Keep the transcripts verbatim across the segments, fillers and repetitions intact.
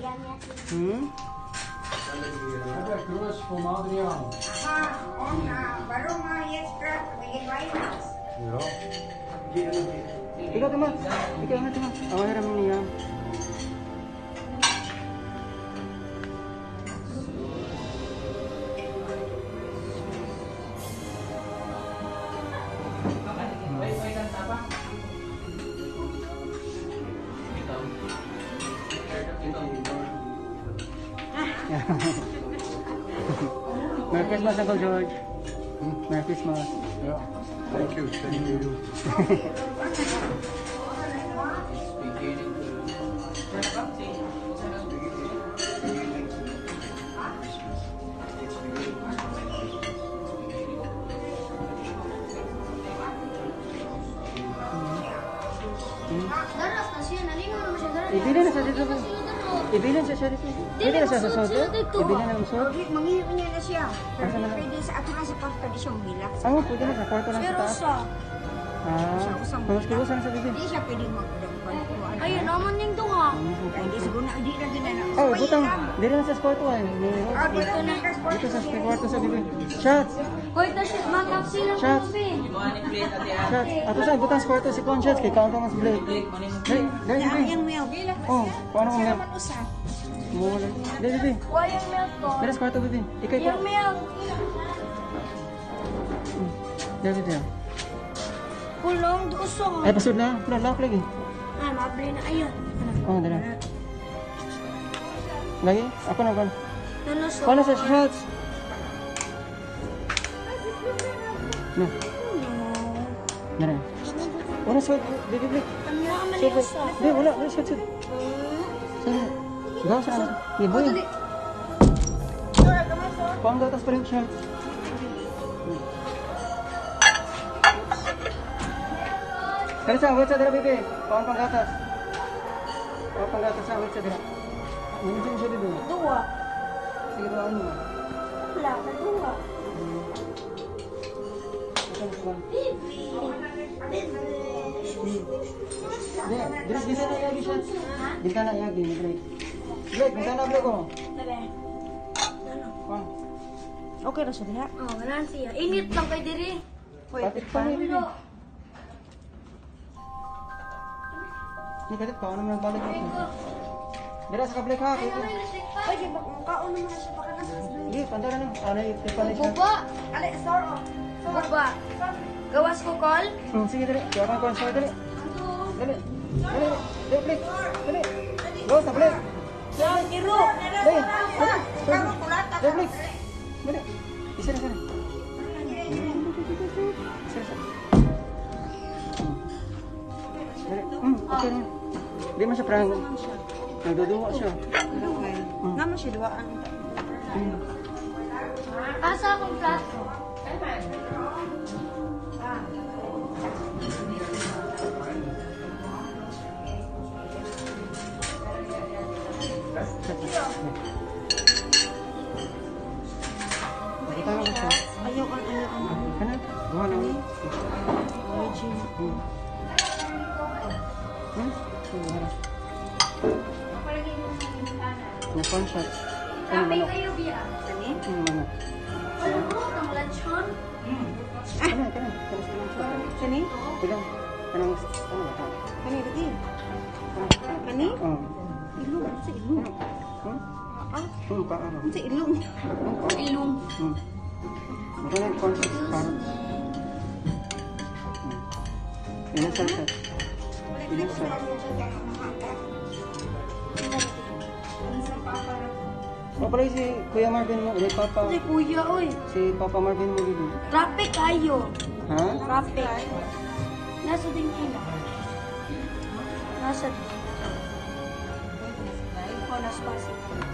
Hmm? Ada crush from Adrian. Aha, on baru mah jetzt gerade wegen Weihnachts. Ja. Ikaw teman, ikaw nga teman. Awal hiram ini ya. Merry Christmas, Uncle George. Merry Christmas. Yeah. Thank you. Thank you. Ibilin na sa dito. Ibilin sa siya dito. Dito na siya sa soto. Ibilin na ng soto. Mangiyo niya na siya. Pwede sa ato na sa kwarto di siya umilak. Oo, pwede na sa kwarto lang sa taas. Ah, kulos-kulosan sa bibig. Hindi siya pwede magdagpal. Ayun naman yung tunga. Hindi siguro na hindi na ginana. Oh, butang. Dito na sa kwarto ay. Ah, dito na sa Dito sa kwarto sa bibig. Shots. Hoy, tas makap sila Shots. Shots. Ato sa butang sa kwarto si Con shots kay kaunta mas blade. Dai, dai bibig. Yang mel. Oh, paano mo milk? Usap. Mula. Dai bibig. Why yung milk ko? Dito sa kwarto bibig. Ikay ko. Yung milk. Dai bibig. Kulong, dusong. Ay, pasod na. Pula, lock lagi. Ah, mabli na. Ayun. Oh, dala. Lagi? Ako na, Con. Nalusok. Paano sa shots? Na. Nara. Wala sa baby break. Ang nga Super. maliusa. Di, wala. Wala sa shots. Sana. Gawa sa ano. Iboy. Pang gatas pa rin shots. Kali sa awit sa dira, baby. Pang pang gatas. Pang pang gatas sa awit sa dira. Nandiyan siya dito. Dua. Sige, doon mo. Wala, dua. Break, bisa na yagi siya. Bisa na yagi, break. Break, bisa na break ko. Tabi. Kung, Okay na siya diha. Oh, wala siya. Init lang kay diri. patit pa ni Bibi. Ni patit pa, ano naman balik ko. Dira sa kablik ha, kaya. Ay, di ba kaon naman siya baka nasa. Hindi, pandara na. Ano yung tipa na siya. Buba. Ale, sorry. Buba. Gawas ko call. Hmm, sige, dali. Kaya ka kung sa'yo, dali. Dali. Dali, dali, break. Dali. Go, sa break. Yang iru. Dali. Dali. Dali, break. Dali. Isa na, isa na. Isa na, isa na. Dali. Hmm, okay na. Di man siya prang. Nagduduwa siya. Hmm. Naman siya duwaan. Hmm. Asa akong plato? Nakita ko siya. Ayaw kan, ayaw kan. Ano? Gawa lang. Origin. Hmm. Hmm? Hmm. Na-phone shots. Ano Kape manok? kayo biya. Kani? Ano manok? Alam mo, ang lunchon. Ano? Kano? Kano sa mga shot? Kani? Bilang. Kanang, ano ba ito? Kani lagi. Ano? Kani? Oo. Ilong, sa ilong. Hmm? Ah, Hmm, paano? sa ilong. Ilong. Hmm. Baka na yung phone shots. Parang. Hmm. Ilan sa shot? Ilan sa shot? O pala si Kuya Marvin mo, ulit Papa. Ay, kuya, oy. Si Papa Marvin mo dito. Traffic kayo. Ha? Traffic. Nasa din kila. Nasa. Oh, nasa Pasig.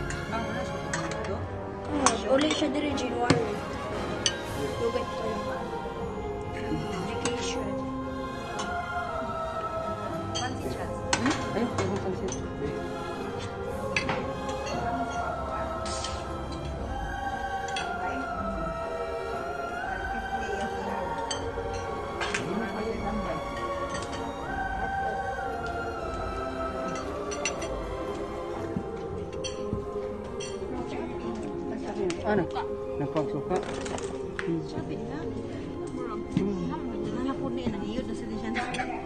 Oh, uli siya diri, January. Lugat ko yung vacation. Hmm? Ayun, ayun, pansit. Ah, nag nagpagsuka. Hmm. Sabi na. Hmm. Nana po niya naniyod na sa disyan.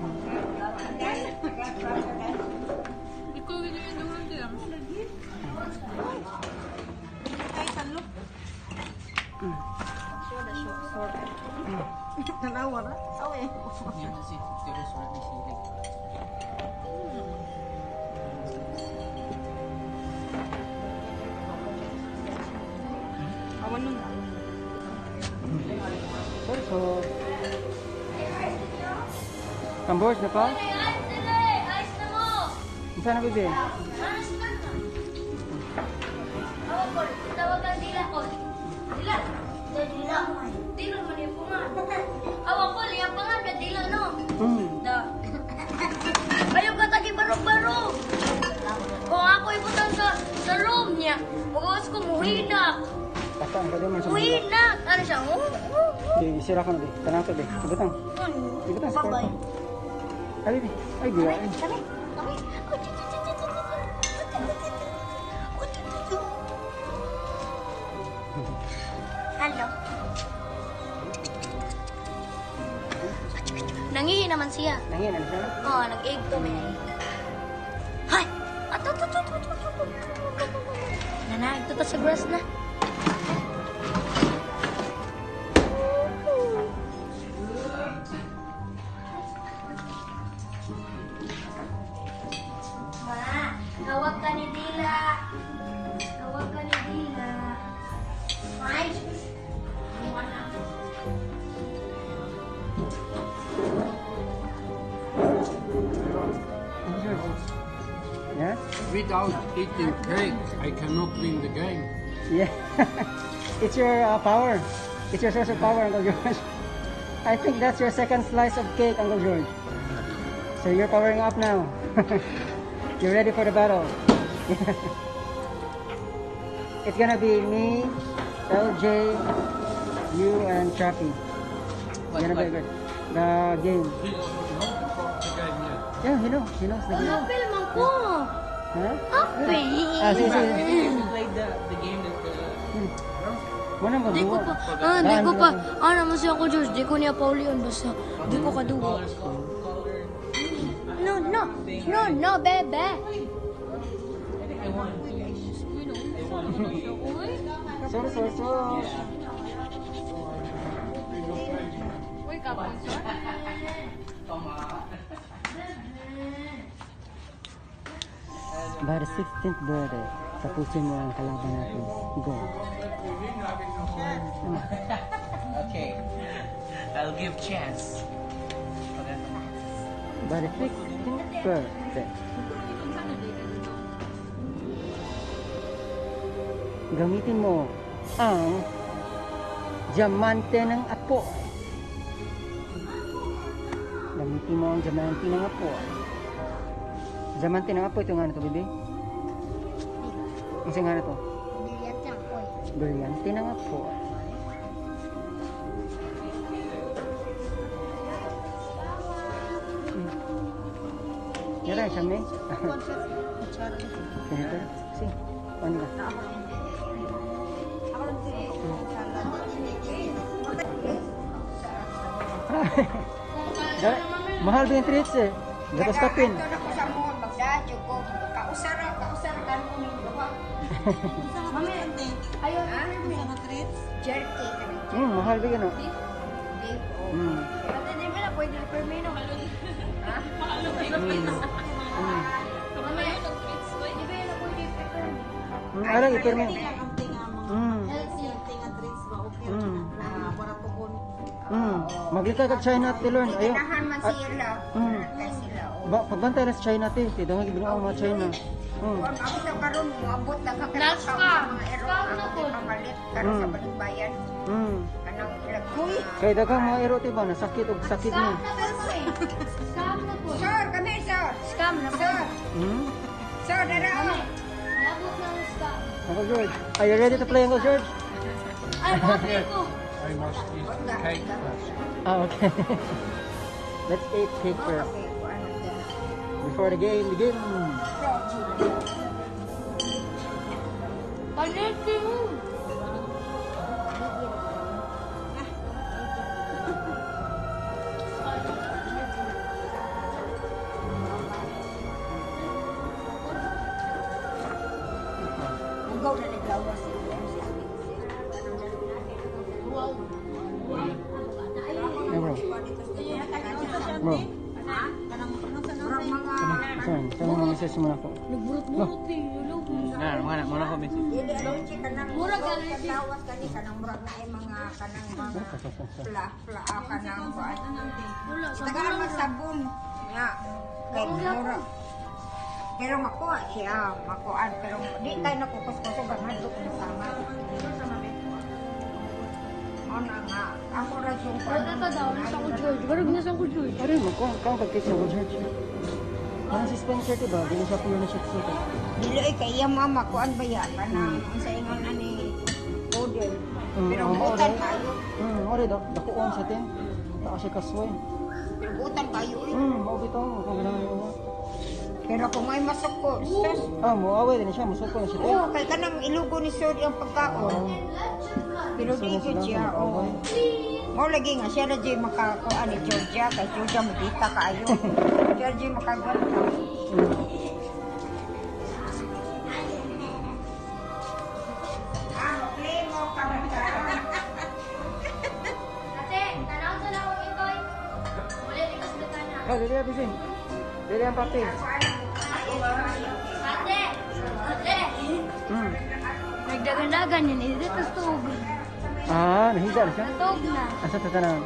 Ikaw yun yung duman din. Ay, talo. Hmm. Sure, the short, short. Tanawa na. Awe. Awan nun. So, so. Kambos na pa? Saan na bibi? Tawagan dila ko. Dila. Dila. Dila man yung punga. Awa ko, liya pa nga, dila no. Hmm. Da. Ayaw ka tagi barog-barog. Kung ako ibutan sa, sa room niya, magawas ko muhinak. Pasang ka din man sa mga. Muhinak. Ano siya? Oh, oh, Di, isira ka na, Bi. Tanang to, Bi. Ibutang. oh. Ibutang sa Babay. kwarto. Ay, Bi. Ay, biya. Ay. Sabi, sabi. Oh, chu, chu, chu, chu, chu, chu. Oh, chu, chu, chu. Hello. Nangihi naman siya. Nangin, ano siya? Oh, nag-egg to may. Hay! Ato, ato, ato, ato, ato, ato. Nanahig to to sa grass na. Ma, tawag ka ni Dila. Tawag ka ni Dila. Ay! Yeah? Without eating cake, I cannot win the game. Yeah. It's your uh, power. It's your source of power, Uncle George. I think that's your second slice of cake, Uncle George. So you're powering up now. You're ready for the battle. It's gonna be me, L J, you, and Chappy. It's gonna be good. The game. He knows the game yet. Yeah, he knows. He knows the game. Apil man ko. Huh? Apil. Ah, sige, sige. Played the, the game that the... Hmm. Wala ba? Di ko pa, ah, di ko pa, ah, naman siya ako, George, di ko niya Paulion, basta, di ko kadugo. No, no, no, no, bebe. So, so, so. Wake up, By the sixteenth birthday, tapusin mo ang kalaban natin. Go. Okay, I'll give chance. By the sixteenth birthday. Gamitin mo ang diamante ng apo. Gamitin mo ang diamante ng apo. Diamante ng apo, ito nga na ito, bibi? Ang nga na ito? Brilyante ng apo. Yara, siya may? Ganito? Si, ano ka? Mahal ba yung treats eh? Dapat stopin. Ito na ko sa mall, magdadyo ko. Kausara, kausara ka mo ng duha. Mami, Ayun, sa treats. Jerky ka na. Hmm, mahal ba yun oh? Beef, oh. Hmm. Ate, di ba na pwede na permino? Ha? Hmm. Hmm. Mamaya, di ba na pwede peppermint? Hmm, aray, ipermin. Ang tinga mga Hmm. healthy. Ang tinga treats ba? Okay. Hmm. Ah, para tukon. Hmm. Maglika ka China at Te Lorns. Ayun. Ganahan man sila. Hmm. Kaya sila, oh. Ba, pagbantay na sa China te. Te, dahil gibigyan ako mga China. Hmm. Kung ako sa karon mo, abot lang ka kaya Last sa ka. mga ero. Scam na Ako po. di pamalit. Karon sa Mm. balikbayan. Hmm. Kanang ilagkuy. Kaya dagang mga ero te ba, nasakit o sakit Scam mo. na po eh. Scam na po. Sir, kami, sir. Scam na po. Sir, Hmm? sir, dara. Mami, nabot na ang scam. Uncle George, are you ready to play, Uncle George? Ay, bakit ko? I must eat the cake first. Ah, okay. Let's eat cake first. Before the game begins. Panitin mo. Lugaw na naglawas. Eh, bro. Bro. Saan? Saan mo message mo na ako? Nagburot-burot eh. Hello. Nah, mana mana ko message. Dili ay chi kanang Murag ka rin. lawas kani kanang murag na ay mga kanang mga fla fla ah, kanang kuan. Wala. Tagaan magsabon. Nga. Kay mura. Pero makuha siya, makuan. Pero di tayo nakukuskuso ba nga doon na sama. Ano nga, ako ra yung Wala ka daw. Nasa ko George. Barag nasa ko George. Pare mo, kung kung pagkita ko, George. Parang si Spencer, diba? Hindi na siya pulo na siya siya. Dili ay kay iya mama kuan ba ya kanang ang sa ingon na ni Odin. Pero butan kayo. Hmm, ori daw. Dakuon sa tin. Taka siya kasway. Pero butan kayo eh. Hmm, mau bitaw. Kung ganahan mo. Pero kung may masako, sus. Ah, mo away din siya. Musuko na siya. Oo, kay kanang ilugo ni Sir yung pagkaon. Pero di ko siya, oo. Mo lagi nga siya na di makakuan ni Georgia, kay Georgia magita kaayo. Georgia makaganda. Ah, play mo ka Ate, tanaw sa lang akong itoy. Wala di kas na. Ah, dili abi sin. Dili ang papel. Ate! Ate! Hmm. Nagdagan-dagan yun eh. Dito tug. Ah, nahiga na siya. Natog na. Asa tatanan?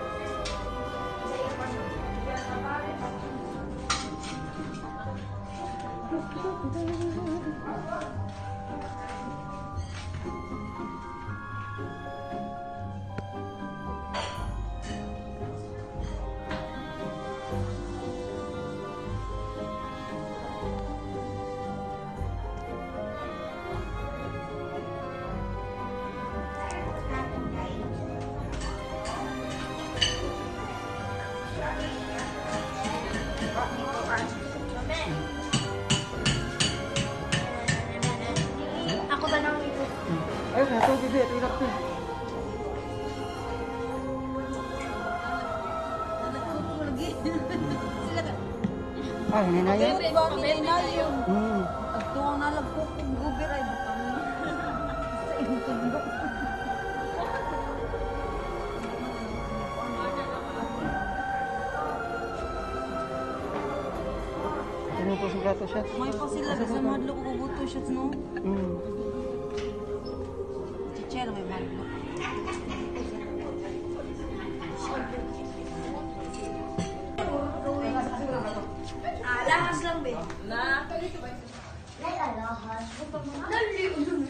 Ako ba nang ito? Ayos na to, bibi. Ito ilap to. Ah, hininayan? Hmm. Agtuang nalagpo kong gubi ay butang. Sa imong tundok. Ano po sa plato siya? May pa sila kasi madlo ko buto shots no. Hmm. Chichero may madlo. Ah, lahas lang be. Na. Lala, lahas. Dali.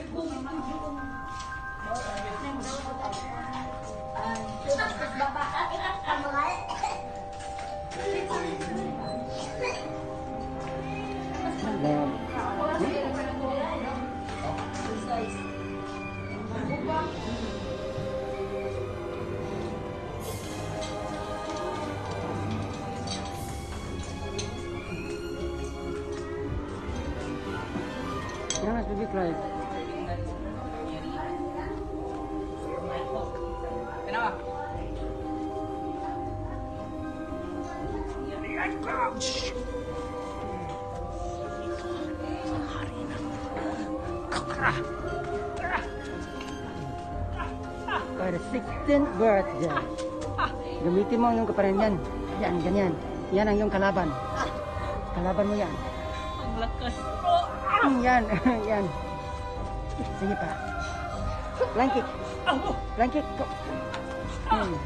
Na, Kaya mas bibi Clive. Kenapa? For the sixteenth birthday. Gamitin mo ang iyong kaparanyan. Yan, ganyan. Yan ang iyong kalaban. Kalaban mo yan. Ang lakas. Hmm, yan, yan. Sige pa. Flank kick. Flank kick. Go. Hmm.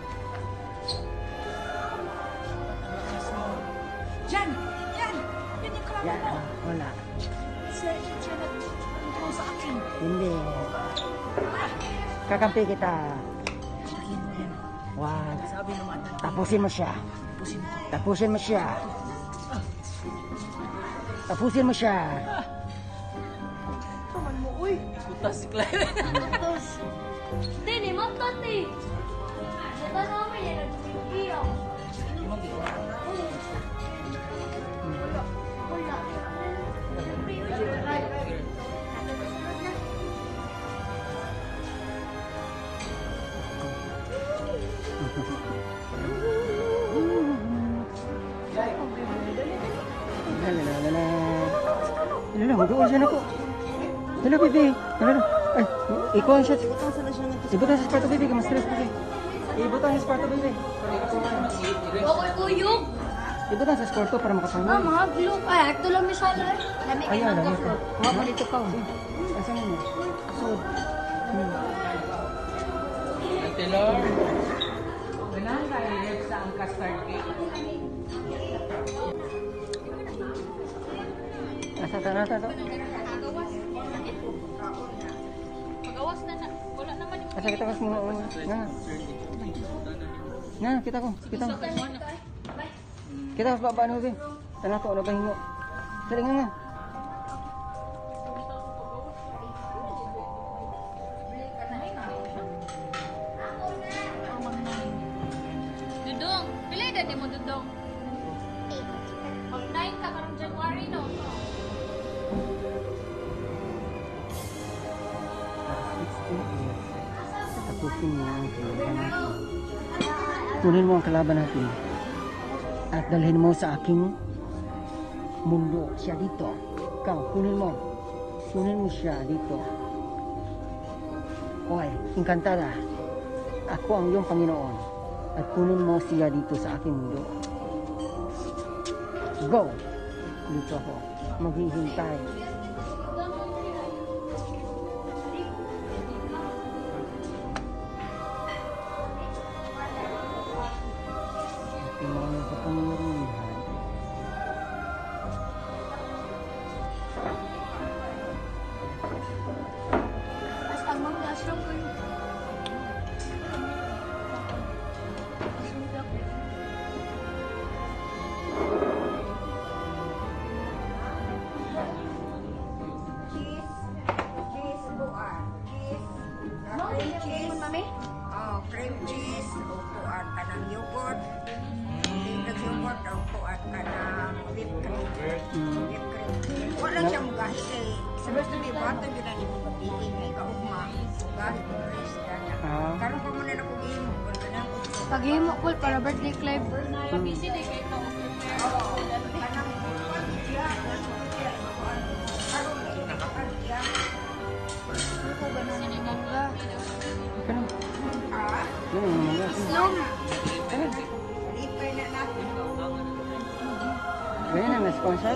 Yan! Yan! Yan yung kalaban Yan, mo. wala. Siya, siya nag-control sa akin. Hindi. Kakampi kita. Sakin mo yan. One. Sabi naman natin. Tapusin mo siya. Pusin mo. Tapusin mo siya. Tapusin mo siya. Taman mo, uy! Putas si Clive. Tapos, Tini, matat eh. Nata namin yan, nagsigiyaw. Wala. Wala. Lala, lala. Lala, mag-uwi siya na ko. Hello, baby. Hello. Ay, ikaw ang shot. Ibutan sa Sparto, baby. Mas stress, baby. Ibutan sa Sparto, baby. Para makatulog. Bakoy kuyog. Ibutan sa Sparto para Ah, makatulog. mga glue. Ay, ito lang may sala. Lami Ay, kayo ng alam mo. kapo. Mga pa dito ka. Asa mo mo? Sud. Hmm. Te Lorns. Ganang direct sa ang custard cake. Asa ka nata to? Magawas na na. Wala naman yung Asa kita kas mo? Nga. Nga, kita ko. Kita ko. Kita ko baba no, baby. Tanah ko ano ba hingo? Dali nga nga. Dudong. Pila edad ni mo, Dudong? Mag nine ka karong January, no? sixteen years. Tapusin mo ang kalaban natin. Kunin mo ang kalaban natin. At dalhin mo sa aking mundo. Siya dito. Ikaw, kunin mo. Kunin mo siya dito. Oy, Encantada. Ako ang iyong Panginoon. At kunin mo siya dito sa aking mundo. Go! Dito ako. Maghihintay. Aking mga kapangyarihan. Basta mangga, strong ko yun. Cheese. Cheese buwan. Cheese. ah, Cream cheese. Mami? Oh, cream cheese. Upuan ka ng yogurt. Linog yogurt. Upuan ka ng whipped cream. Whipped cream. Wala siyang gahi kay supposed to be butter yun ang imong pagdiin kay kaugma. Gahi ko fresh kanya. Ah. Karon pa muna na ko gihimo kun kanang ko. Paghimo ko para birthday club. Ganun. Ah, Ganun ang mga. Slum. Ganun. lipay na natin. Ganyan ang na-sponsor.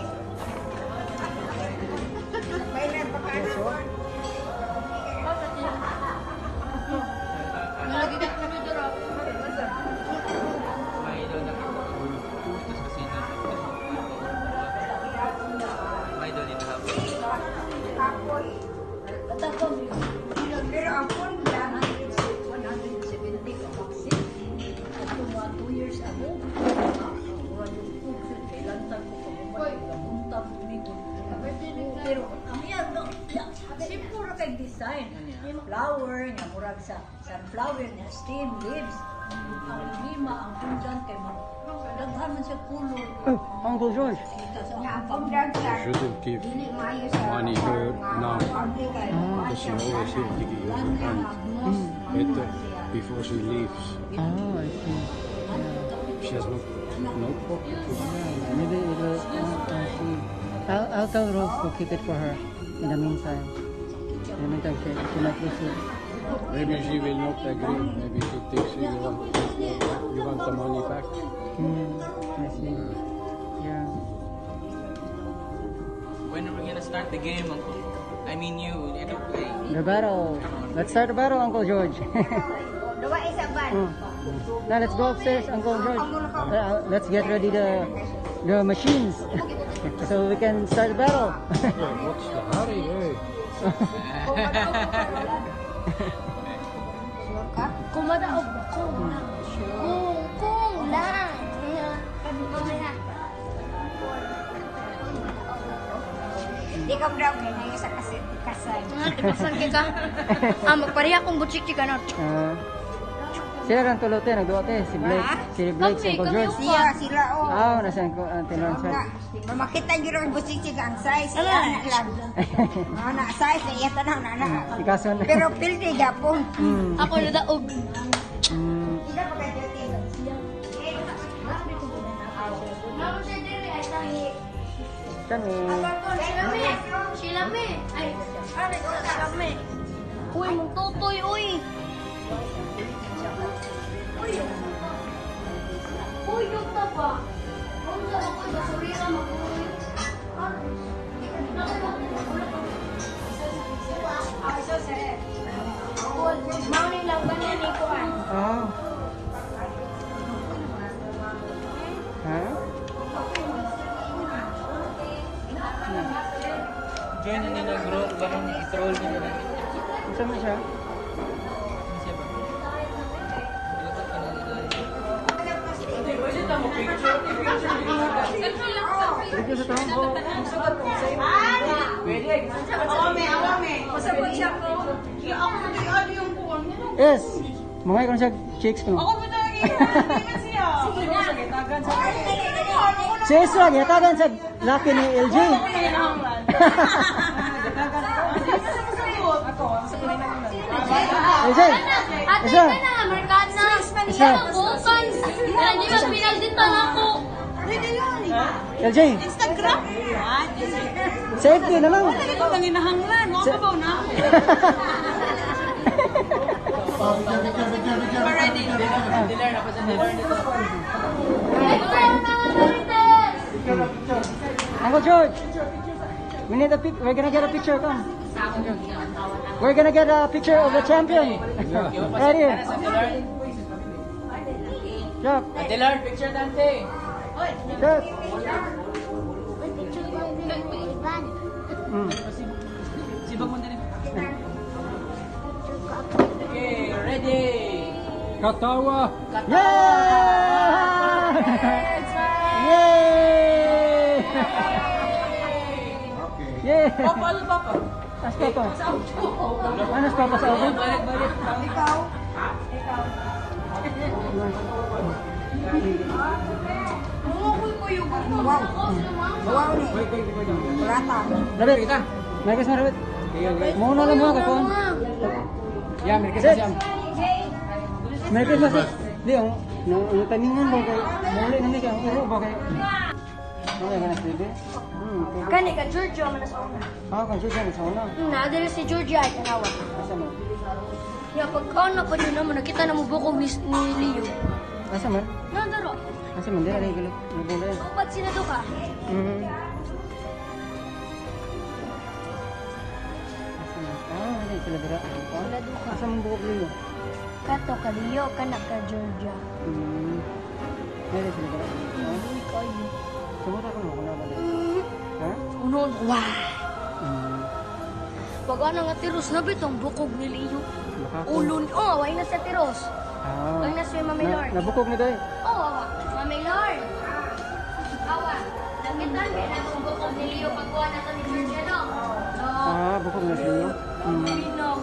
May na pagkano. Nalagi ka kami dito. May daw na tapos kasi na may daw dito hapon. Kapoy. Pero ang phone lang one hundred seventy ka vaccine. At mga two years ago, murag yung food, kailantan ko pagmamay, gamuntang umikot. Pero ang yan, no, simple ra kay design. Flower, nga murag sa sunflower, nga stem, leaves. Ang lima, ang pundan, kay mag daghan man siya kulor. Oh, Uncle George. Kita sa nga ang phone lang sa Shouldn't give dili maayo sa money her now public. because she always here to give you her hand. Better before she leaves. Oh, I see. She has no no pocket. Yeah, maybe it will. Uh, uh, she. I'll, I'll tell Rose to keep it for her. In the meantime. In the meantime, she, she might use it. Maybe she will not agree. Maybe she thinks you want you want the money back. Hmm. I see. Yeah. When are we gonna start the game, Uncle? I mean you, you don't play. The battle. Let's start the battle, Uncle George. Duwa isa ban. Hmm. Now let's go upstairs, Uncle George. Uh, let's get ready the the machines so we can start the battle. What's the hurry? Hey? Sure ka? Kumadaog ko. Kung, kung lang. Mamaya. Di ka daw ngayon sa kasi kasay. Nga, tipasan ka. Ah, magpareha akong butchik ka na. Uh, sila lang tulote, nagduote. Si Blake, si Blake, si Uncle George. Siya sila oh. Ah, nasa Uncle uh, Te Lorns. Nga, mamakita nyo rin busik ang size. Iya na lang. Mga na size na iya tanang na na. Si Kason. Pero pildi gapon. Hmm. Ako na daog. Hmm. Ida pa kayo din. Kami. Sila me. Sila me. Ay, Uy, mong tutoy, uy. Uy, uy, yung tapa. Kung saan ako, basurira, mag-uwi. Mauni lang ba niya ni Kuan? Ah. Ha? Join na nila group, ganun i-troll nila na. Isa mo siya? Siya ba? Pwede na mo picture? Dito sa to? Pwede. Awame, awame. Masabot siya ko. Ako na ano yung buwan niya. Yes! Mga ikon siya chicks ko. Ako mo talaga yung hindi siya. Sige na. Si Esra, yatagan sa laki ni L J. L J! Ate, Esra! ka na, Amerikana. Isa. Yan ang bukan. Yan, di ba pinagdintan ako? L J! Instagram. Safety na lang! Ito lang inahanglan. Mga kabaw na ako. Dilar na pa sa dilar dito. Uncle George! We need a pic. We're gonna get a picture. Come. We're gonna get a picture of the champion. Right here. Sa dilar. Drop. Dilar, picture Dante. Drop. Mm. Sibag mo din. Okay, ready. Katawa! Yeah! Yay! Yay! Papa, ano papa? As papa. Ano as papa sa auto? Balik, balik. Ikaw. Wow. Wow ni. Kulata. David. Merry Christmas, David. Muna lang muna kapon. Yeah, Merry Christmas yan. Merry Christmas. Di, ang ang taningan ba kay muli na ni kay ang iro ba kay. Okay, ganas bebe. Hmm. Kani ka, Giorgio, manas una. Ah, kan siya sa una. Naadala si Giorgio ay tanawa. Asa mo? Ya, pagkaon na pa din naman, nakita na mo bukog ni, ni Leo. Asa man? Nandaro. Asa man dira rin gulo. Nabula. Ba't sinado ka? Mhm. Asa man? Ah, hindi sila dira. Sinado ka. Asa man buok liyo? Kato ka, Leo, ka na ka, Giorgio. Hmm. Hindi sila dira. Ah, Uy, kayo. sumota ko mo kuna ba dira? Ha? Unon, wah! Hmm. Pag ano nga tiros na bitong bukog ni Leo. Makako. Ulon, oh, why na sa tiros? Ah. Why na siya, Mami Na, Lord? nabukog ni day. Oh, awa. Mami Lord. Awa. Nakitan ka na itong bukog ni Leo pagkuha na ito ni Giorgio, no? Oo. Ah, bukog na siya. Hmm. Pinong.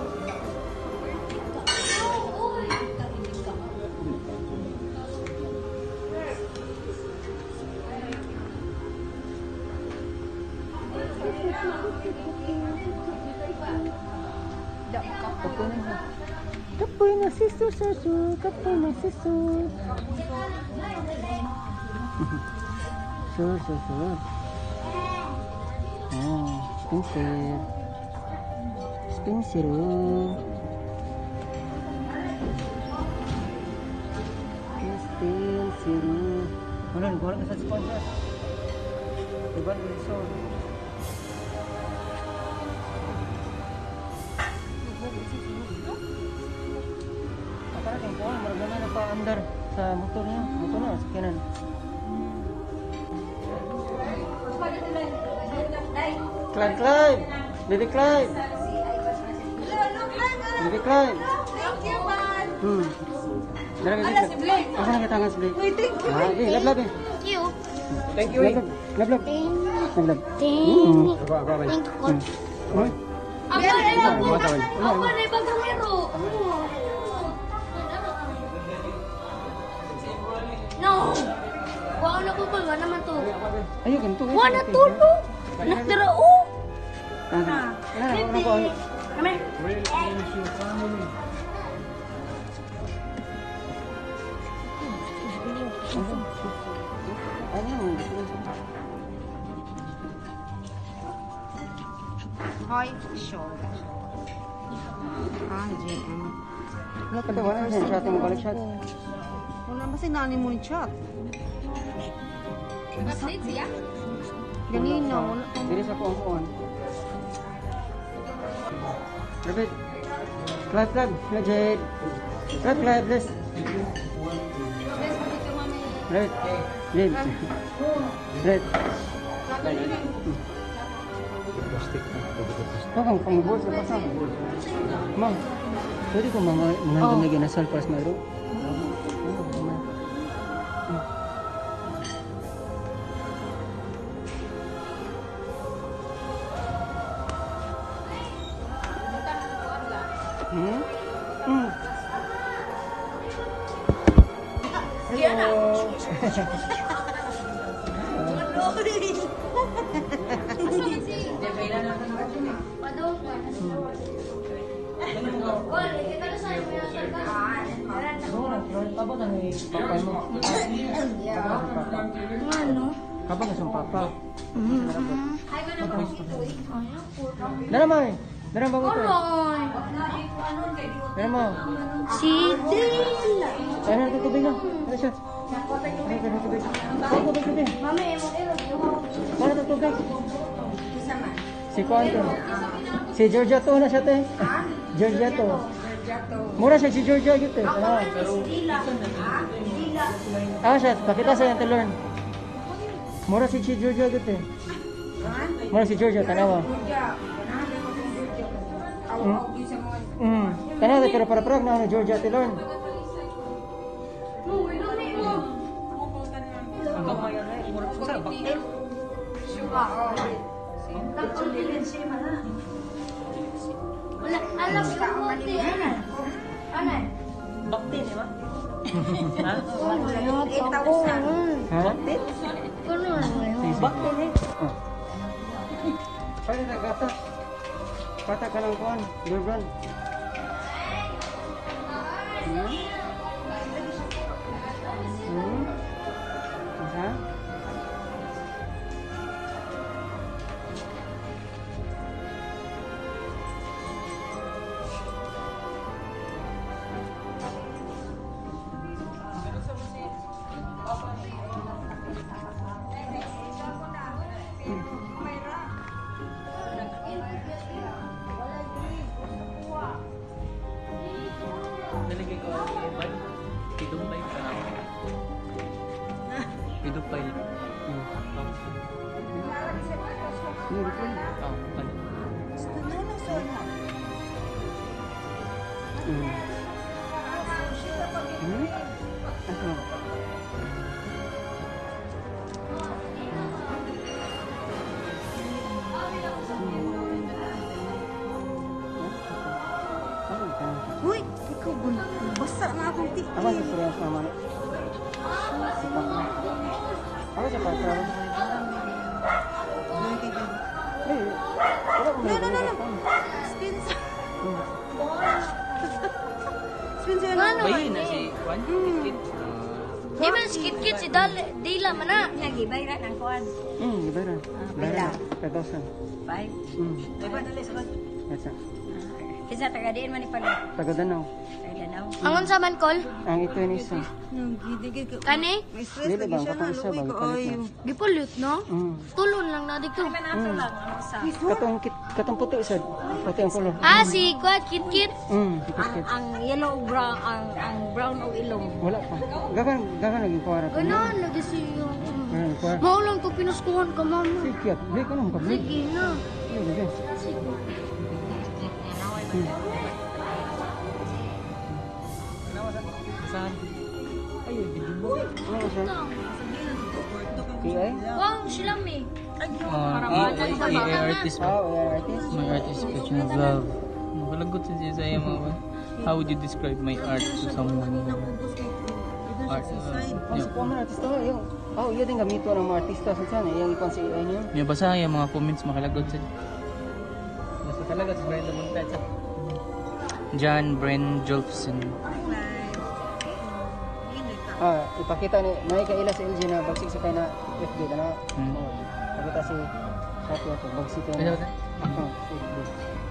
Kapoy na. Kapoy na si Susu, kapoy na si Su. Sur, sur, sur. Oh, Spencer. Spencer. Spencer. Ano, nagwala ka sa sponsor. Diba, Wilson? Para kang kuha, maragana na pa andar sa motor niya. Motor na, sakyanan. Clyde, Clyde! Baby Clyde! Baby Clyde! Hmm. Dara, baby Clyde. Asa na kitangan si Blake? Uy, thank you. Ah, eh, love, love eh. Thank you. Thank you. Love, love, love. Thank you. Love, love. Thank Mm. you. Ako, ako, ako. Thank you. Hmm. Ako na lang po. Mga tawad. Ako na lang bagamero. No. Wow na ko ba? Wala naman to. Ayun, ganito. eh. Wala to, no. Nakdara, oh. Ah, ano, ano po, ano? Kami. Where is your family? Ano? five shot. Ah, J M. Wala Ito, wala na siya. Shot mo balik shot. Wala ba sinani mo ni chat? Maslit siya? Ganina, wala pa. Dili sa kuang kuang. Rabbit. Clap, clap. Na Jade. Clap, clap. Bless. Rabbit. James. Rabbit. Ito kang pang-board sa pasang. Ma'am, pwede ko mga mga Oh. gumigay na sal para sa mayroon? Hmm? Hmm. Hello. Papa mo. Ano? Kapag nasa papa. Dara mo. Dara mo ito. Oy! Dara mo. Si Dila! Ano ito tubig na? Ano siya? Ano ito tubig? Ano tubig tubig? Mami, emo ilo. Ano ito tubig? Si Kuan to. Si Georgia to na siya te. Georgia to. Mura siya si Georgia gitu. Ano? Ah siya, pakita sa yung Te Lorns. Mura si si Georgia gitu. Mura si Georgia tanawa. Hmm. Tanawa pero para para na Georgia Te Lorns. Wala, alam ko mo ti. Ano? Ha? Kuno na ngayon. Bakit ni? Oh. Pwede na gata. Pata ka ng kuan, Durban. Hmm? Hmm? Ha? Nalagay ko ang iban. Pidumpay pa lang. Pidumpay lang. Hmm. Oh, ano? Hmm. Hmm? Ano? Uy, ikaw bun. Basa na akong tikit. Ako sa serious naman. Sipak na. Ako sa pagkara. Eh, wala ko No, no, no, no. Spencer. Spencer, ano? Bayin na si Juan. Kit. Di man sikit-kit si Dal- Dila man na. Nagibayran ang kuwan. Hmm, ibaran. Ibaran. Katosan. Five. Hmm. Diba dali sa kuwan? Yes, sir. Kisa tagadiin man ni pala. Taga Danau. Tagadaw. Angon sa man call? Ang ito ni isa. Nagigigig. Kani? May stress Dili lagi bang siya na. kapang isa Luwi bang ko. palit Ay, na? Gipulit no? Hmm. Tulon lang na dito. Hmm. Katong kit katong puti sad. Puti ang color. Ah, si Quad Kit-Kit. Hmm, kit kit. ang yellow brown ang ang brown o ilong. Wala pa. Gagan gagan lagi kuwara. Ganon, lagi si yung... Gagan kuwara. Maulang to pinuskuhan ka, mama. Sige, bli ko nang pabli. Sige na. Sige, sige. Sige. Saan? Ayun, bigyan mo. Ano siya? K I? Wow, sila may. Ah, A artist pa. Oh, we are artist. My art is expression of love. Malagot siya sa iyo mga. How would you describe my art to someone? Art. Oh, si Kuya artista mo, yung... Oh, iya din gamito ng mga artista sa sana, yung ikon si A I niyo. May basa yung mga comments makalagot siya. Basta talaga sa Brenda Montage. John Bren Jolfson. Ah, ipakita ni may kaila sa L G na bagsik sa kay na F B na. Hmm. Oh, pakita si Shopee ato bagsik kay Ano na. ba? Account, Facebook.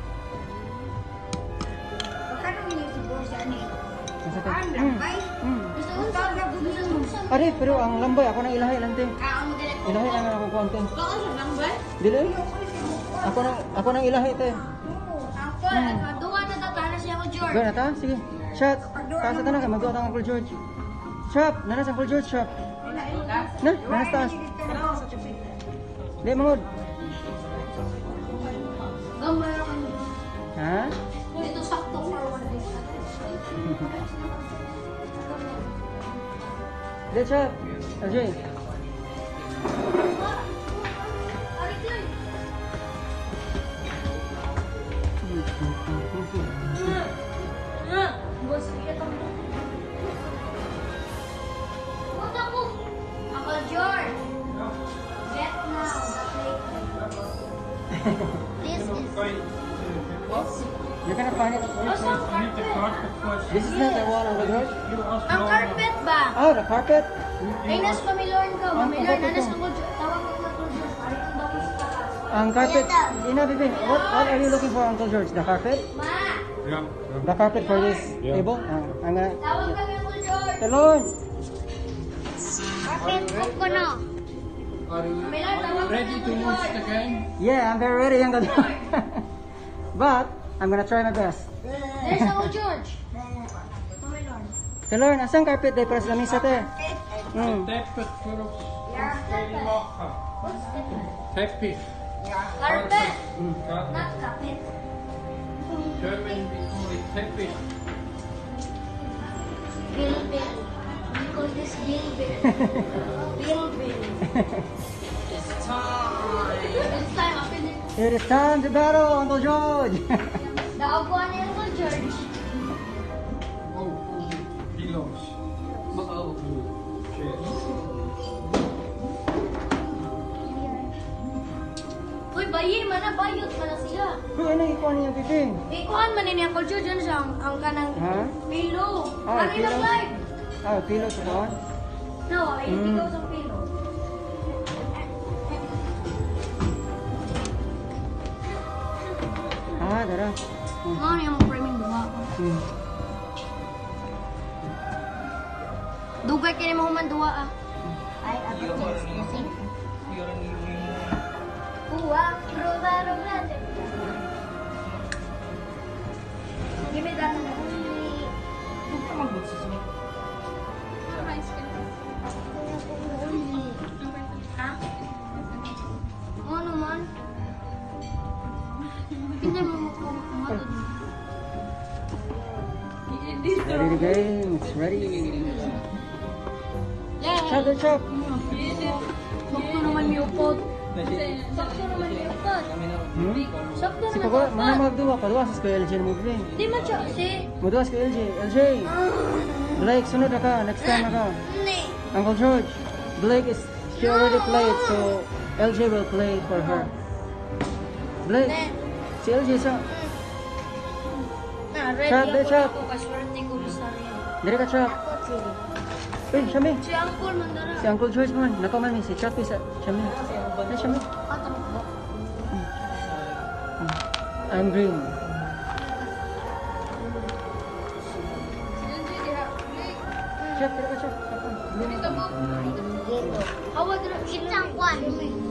Pagkano niyo siguro sa ani? Nasa tayo. Ah, Hmm. lambay? Hmm. Gusto Ang tawag na bumili mo. Ari, pero ang lambay, ako nang ilahi lang, te. Ah, ang magalit ko. Ilahi lang ako konti. Baka sa lambay? Dili? Ako nang, ako nang ilahi, te. Ako, duwa na tatana siya ko, George. Gawin na ta? Sige. Shot. Taas na tanong ka, magduwa tang Uncle George. Shop. Nanas Uncle George, shop. Na, nanas taas. Di, mangod. Gamay ako. Ha? Ito sakto for one day. Di, shop. L J. Bos, ito. What ako? Uncle George. Get now. This is... You cannot find it. Asa ang carpet? This is not the wall, Uncle George. Ang carpet ba? Oh, the carpet. Ay, nas Mamilorn ka. Ah, Mamilorn, carpet nanas ko. Uncle George. Tawag mo na Uncle George. Pari ang daw sa taas. Ang carpet. Ina, baby. What, what are you looking for, Uncle George? The carpet? Ma! Yeah. The carpet for this Yeah. table? Uh, I'm gonna... Tawag kami Uncle George. Te Lorns. Carpet ko na. Are you Mamilorn, tawag kami ready to Uncle watch George. the game? Yeah, I'm very ready, Uncle George. But, I'm gonna try my best. There's Uncle George. Mamilorn. Te Lorns, asang carpet day para sa lamisa, te? Mm. Teppet för oss. Yeah. Teppich. Carpet. Mm. Not carpet. German we call it teppich. Bill Bill. We call this Bill Bill. Bill Bill. It's time. It's time. Open it. It is time to battle, Uncle George. Daaguan ni Uncle George. Oh, pillows. Uy, bayi, mana bayot mana siya. Kung ano ikuha niya, Piping? Ikuan man ni Uncle George yan siya ang, ang kanang Ha? pillow. Ah, Ano ilang pillow? live? Ah, pillow sa kuha. No, ay Mm. hindi ko sa pillow. Ah, dara. Hmm. Ano yung framing bunga ko? Hmm. Dugay kini mo man duwa ah. Ay, ako kasi. Uwa, roba roba. Give me that. Ha? Ano man? Pinay mo mo ko kumatod. Ready to game. It's ready. Yeah. Chop, good chop. Sakto naman may upod. Sakto naman may upod. Hmm? Sakto Si naman Pako, may mana upod. magduwa. Paduwa sa L J na mo, Piping. Di man siya si... Maduwa sa L J. L J. Blake, sunod na ka. Next time na ka. Hindi. Uncle George, Blake is... She already played, so L J will play for her. Blake, si L J sa... Ah, ready Chop, ako chop. ako kaswerte ko sa sarili. Diri ka, Chop. Uy, Shami. Si Uncle Mandara. Si Uncle George man. Nakaman mi. Si Chop sa Shami. Ay, Shami. Atam ko. I'm green. Chop, diri ka, Chop. Awag na itang kwan.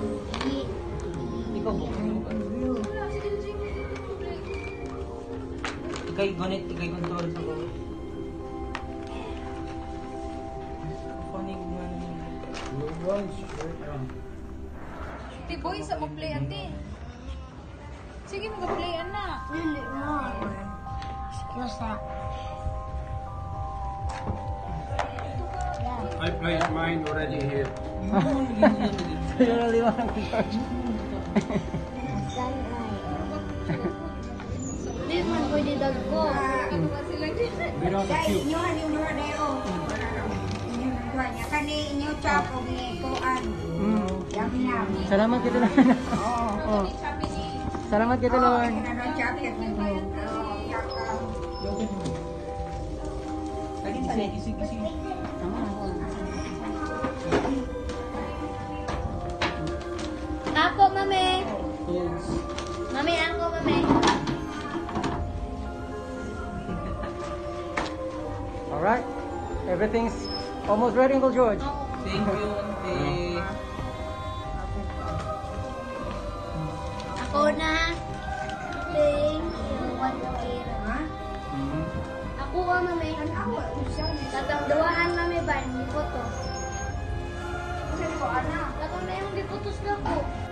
Ikay gunit, ikay control sa ko. Funny man. Ti boy sa mo play ate. Sige mo play ana. Dili mo. Excuse I placed mine already here. You're only one, Uncle George. Di man pwede dagko. Without the Dahil cube. inyo han yung mga dayo. Inyo nagduwa niya. Kani inyo chop o ni kuan. Mm. Yami yami. Salamat kita na. Oo. Oh. Salamat kita, Oo, Lord. ito na doon jacket ninyo. Oo, yaka. Kagi sa kisi kisi. Ako, mami. Mami, Alright? Everything's almost ready, Uncle George. Thank you, auntie. Ako na. Thank you. One kilo. Mm. Ako ka, mami. Tatagduaan, mami, ba? Hindi po to. Tatang na yung di putos na po.